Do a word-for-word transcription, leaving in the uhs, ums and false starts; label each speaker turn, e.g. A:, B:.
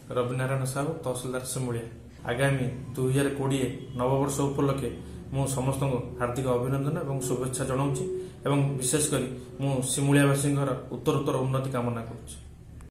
A: रविनारायण साहू तहसिलदार सिमुलिया। आगामी दुई हजार कोड़े नववर्ष उपलक्षे मु समस्त हार्दिक अभिनंदन और शुभेच्छा जनाऊँ और विशेषकर मु सिमुलियावासी उत्तरोत्तर उन्नति कामना करुच्ची।